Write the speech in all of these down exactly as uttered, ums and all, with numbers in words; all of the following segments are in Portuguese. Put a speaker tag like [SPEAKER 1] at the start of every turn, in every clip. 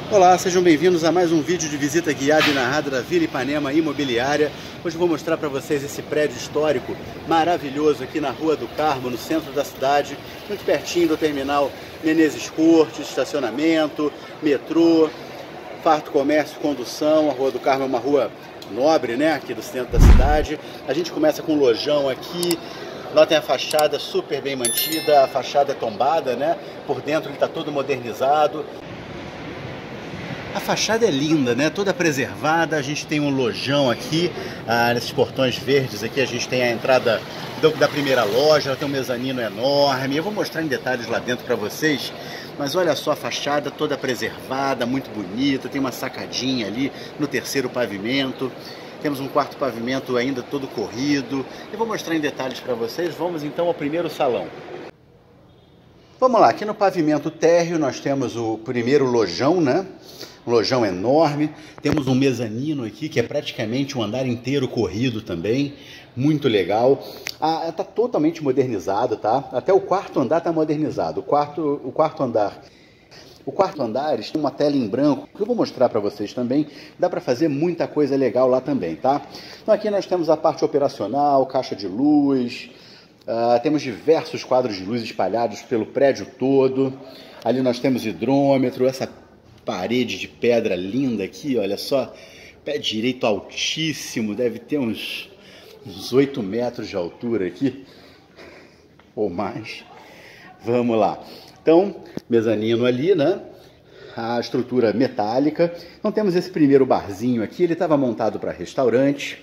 [SPEAKER 1] Olá, sejam bem-vindos a mais um vídeo de visita guiada e narrada da Vila Ipanema Imobiliária. Hoje eu vou mostrar para vocês esse prédio histórico maravilhoso aqui na Rua do Carmo, no centro da cidade, muito pertinho do terminal Menezes Cortes, estacionamento, metrô, farto comércio, condução. A Rua do Carmo é uma rua nobre, né, aqui do centro da cidade. A gente começa com um lojão aqui. Lá tem a fachada super bem mantida, a fachada é tombada, né? Por dentro ele está todo modernizado. A fachada é linda, né? Toda preservada. A gente tem um lojão aqui, ah, nesses portões verdes aqui a gente tem a entrada do, da primeira loja, ela tem um mezanino enorme. Eu vou mostrar em detalhes lá dentro para vocês, mas olha só a fachada toda preservada, muito bonita. Tem uma sacadinha ali no terceiro pavimento. Temos um quarto pavimento ainda todo corrido. Eu vou mostrar em detalhes para vocês. Vamos então ao primeiro salão. Vamos lá, aqui no pavimento térreo nós temos o primeiro lojão, né? Um lojão enorme. Temos um mezanino aqui que é praticamente um andar inteiro corrido também. Muito legal. Ah, tá totalmente modernizado, tá? Até o quarto andar tá modernizado. O quarto, o quarto andar... O quarto andar tem uma tela em branco, que eu vou mostrar para vocês também. Dá para fazer muita coisa legal lá também, tá? Então aqui nós temos a parte operacional, caixa de luz, uh, temos diversos quadros de luz espalhados pelo prédio todo. Ali nós temos hidrômetro, essa parede de pedra linda aqui, olha só. Pé direito altíssimo, deve ter uns, uns oito metros de altura aqui, ou mais. Vamos lá. Então, mezanino ali, né? A estrutura metálica. Então temos esse primeiro barzinho aqui, ele estava montado para restaurante.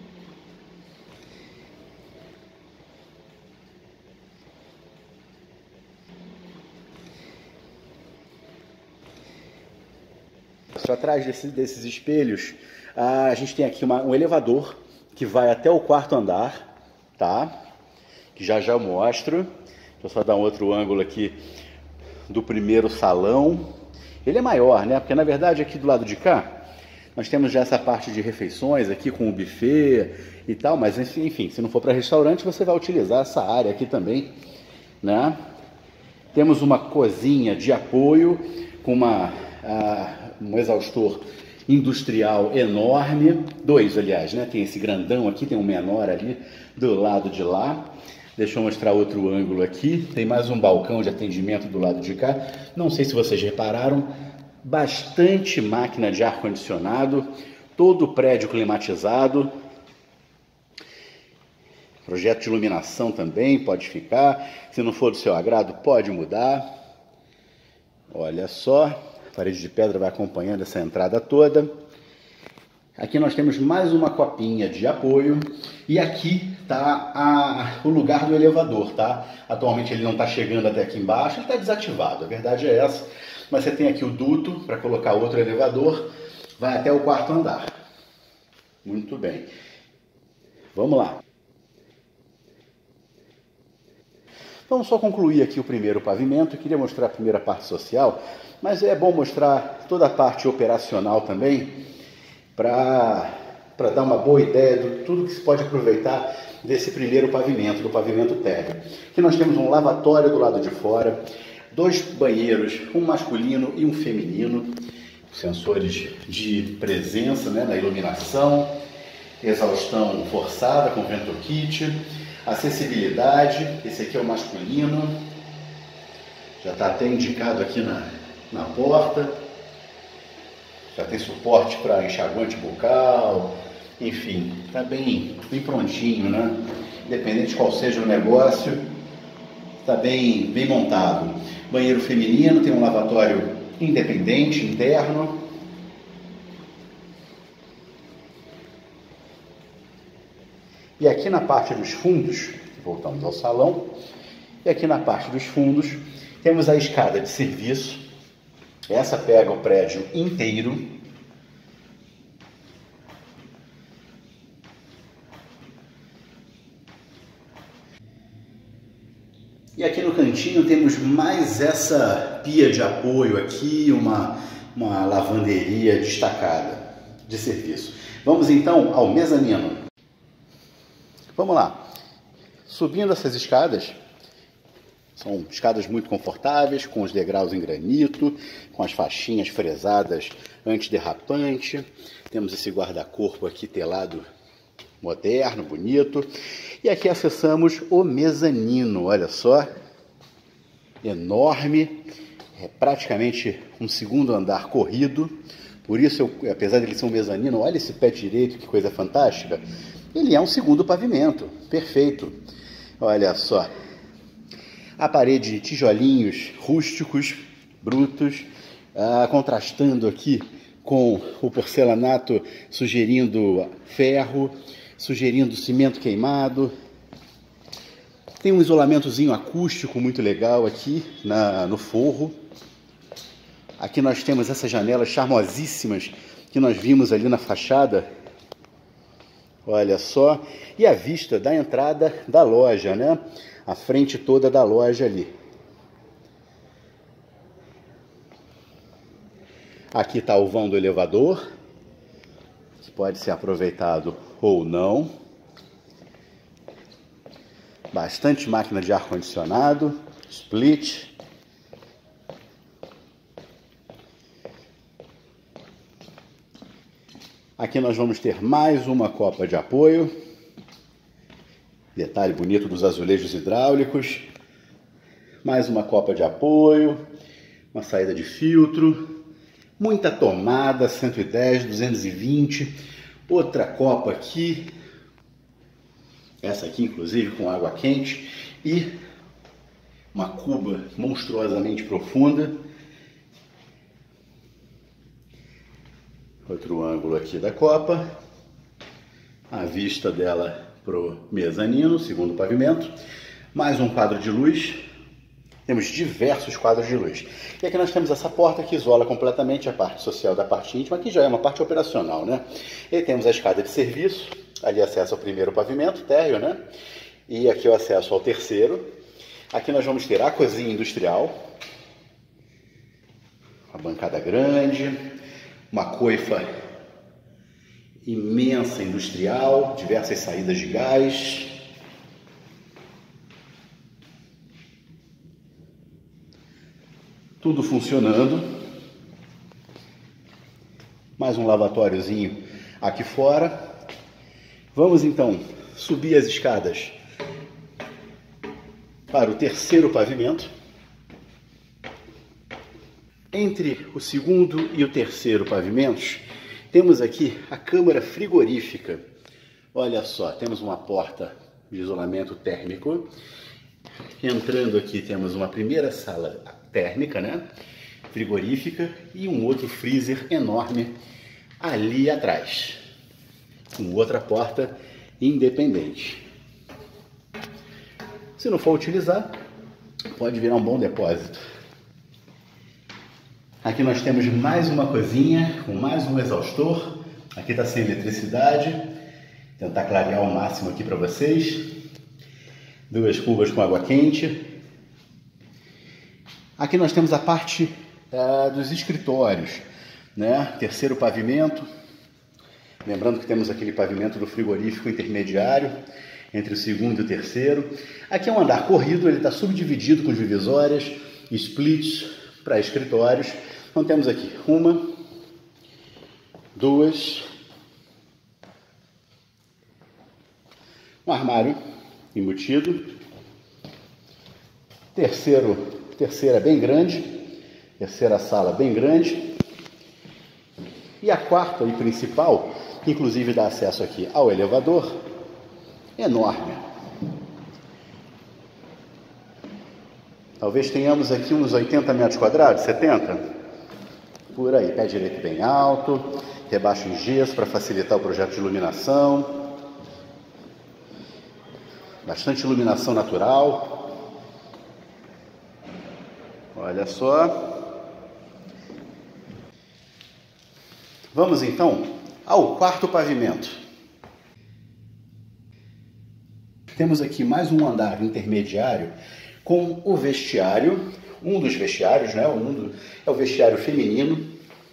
[SPEAKER 1] Atrás desse, desses espelhos, a gente tem aqui uma, um elevador que vai até o quarto andar, tá? Que já já mostro. Deixa eu só dar um outro ângulo aqui do primeiro salão. Ele é maior, né? Porque na verdade aqui do lado de cá nós temos já essa parte de refeições aqui com o buffet e tal, mas enfim, se não for para restaurante você vai utilizar essa área aqui também, né? Temos uma cozinha de apoio com uma, uh, um exaustor industrial enorme, dois aliás, né? Tem esse grandão aqui, tem um menor ali do lado de lá. Deixa eu mostrar outro ângulo aqui. Tem mais um balcão de atendimento do lado de cá. Não sei se vocês repararam, bastante máquina de ar-condicionado, todo o prédio climatizado. Projeto de iluminação também pode ficar. Se não for do seu agrado, pode mudar. Olha só, a parede de pedra vai acompanhando essa entrada toda. Aqui nós temos mais uma copinha de apoio e aqui está o lugar do elevador, tá? Atualmente ele não está chegando até aqui embaixo, ele está desativado, a verdade é essa. Mas você tem aqui o duto para colocar outro elevador, vai até o quarto andar. Muito bem. Vamos lá. Vamos só concluir aqui o primeiro pavimento. Eu queria mostrar a primeira parte social, mas é bom mostrar toda a parte operacional também, para dar uma boa ideia de tudo que se pode aproveitar desse primeiro pavimento, do pavimento térreo. Aqui nós temos um lavatório do lado de fora, dois banheiros, um masculino e um feminino, sensores de presença, né, na iluminação, exaustão forçada com vento kit, acessibilidade, esse aqui é o masculino, já está até indicado aqui na, na porta. Já tem suporte para enxaguante bucal, enfim, está bem, bem prontinho, né? Independente de qual seja o negócio, está bem, bem montado. Banheiro feminino, tem um lavatório independente, interno. E aqui na parte dos fundos, voltamos ao salão, e aqui na parte dos fundos temos a escada de serviço. Essa pega o prédio inteiro. E aqui no cantinho temos mais essa pia de apoio aqui, uma, uma lavanderia destacada de serviço. Vamos então ao mezanino. Vamos lá. Subindo essas escadas, São escadas muito confortáveis, com os degraus em granito, com as faixinhas fresadas antiderrapante. Temos esse guarda-corpo aqui telado moderno, bonito. E aqui acessamos o mezanino, olha só. Enorme, é praticamente um segundo andar corrido. Por isso, eu, apesar de ele ser um mezanino, olha esse pé direito, que coisa fantástica. Ele é um segundo pavimento, perfeito. Olha só. A parede de tijolinhos rústicos, brutos, ah, contrastando aqui com o porcelanato, sugerindo ferro, sugerindo cimento queimado. Tem um isolamentozinho acústico muito legal aqui na, no forro. Aqui nós temos essas janelas charmosíssimas que nós vimos ali na fachada. Olha só. E a vista da entrada da loja, né? A frente toda da loja ali. Aqui está o vão do elevador, que pode ser aproveitado ou não. Bastante máquina de ar-condicionado, split. Aqui nós vamos ter mais uma copa de apoio. Detalhe bonito dos azulejos hidráulicos. Mais uma copa de apoio. Uma saída de filtro. Muita tomada, cento e dez, duzentos e vinte. Outra copa aqui. Essa aqui, inclusive, com água quente. E uma cuba monstruosamente profunda. Outro ângulo aqui da copa. A vista dela pro mezanino, segundo pavimento. Mais um quadro de luz. Temos diversos quadros de luz. E aqui nós temos essa porta que isola completamente a parte social da parte íntima, que já é uma parte operacional, né? E temos a escada de serviço, ali acesso ao primeiro pavimento, térreo, né? E aqui o acesso ao terceiro. Aqui nós vamos ter a cozinha industrial. Uma bancada grande, uma coifa imensa industrial, diversas saídas de gás. Tudo funcionando. Mais um lavatóriozinho aqui fora. Vamos então subir as escadas para o terceiro pavimento. Entre o segundo e o terceiro pavimentos, temos aqui a câmara frigorífica. Olha só, temos uma porta de isolamento térmico. Entrando aqui temos uma primeira sala térmica, né? Frigorífica, e um outro freezer enorme ali atrás, com outra porta independente. Se não for utilizar, pode virar um bom depósito. Aqui nós temos mais uma cozinha com mais um exaustor. Aqui está sem eletricidade. Vou tentar clarear ao máximo aqui para vocês. Duas cubas com água quente. Aqui nós temos a parte uh, dos escritórios, né? Terceiro pavimento. Lembrando que temos aquele pavimento do frigorífico intermediário entre o segundo e o terceiro. Aqui é um andar corrido, ele está subdividido com divisórias, splits para escritórios. Então temos aqui uma, duas, um armário embutido, terceiro, terceira bem grande, terceira sala bem grande, e a quarta e principal, que inclusive dá acesso aqui ao elevador, enorme. Talvez tenhamos aqui uns oitenta metros quadrados, setenta? Por aí, pé direito bem alto, rebaixo em gesso para facilitar o projeto de iluminação. Bastante iluminação natural. Olha só. Vamos então ao quarto pavimento. Temos aqui mais um andar intermediário com o vestiário, um dos vestiários, né? Um do, é o vestiário feminino,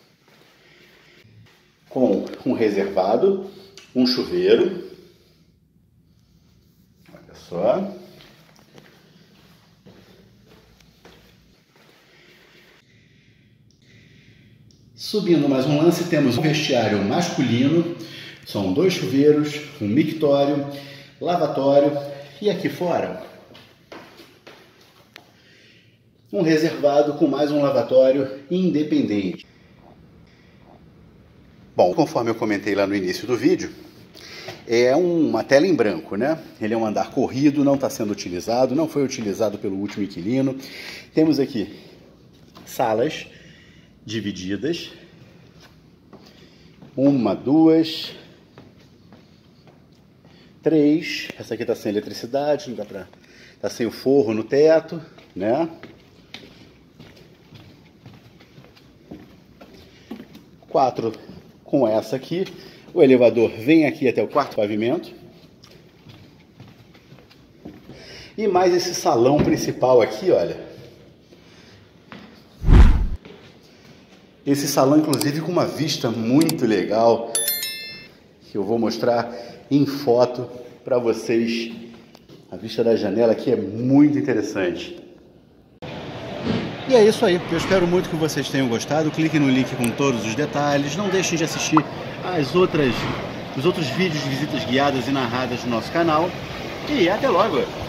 [SPEAKER 1] com um reservado, um chuveiro. Olha só. Subindo mais um lance, temos um vestiário masculino, são dois chuveiros, um mictório, lavatório e aqui fora um reservado com mais um lavatório independente. Bom, conforme eu comentei lá no início do vídeo, é uma tela em branco, né? Ele é um andar corrido, não está sendo utilizado, não foi utilizado pelo último inquilino. Temos aqui salas divididas, uma, duas, três. Essa aqui está sem eletricidade, não dá para, tá sem o forro no teto, né? Quatro com essa aqui. O elevador vem aqui até o quarto pavimento. E mais esse salão principal aqui, olha. Esse salão, inclusive, com uma vista muito legal, que eu vou mostrar em foto para vocês. A vista da janela aqui é muito interessante. E é isso aí. Eu espero muito que vocês tenham gostado. Clique no link com todos os detalhes. Não deixem de assistir as outras, os outros vídeos de visitas guiadas e narradas do nosso canal. E até logo!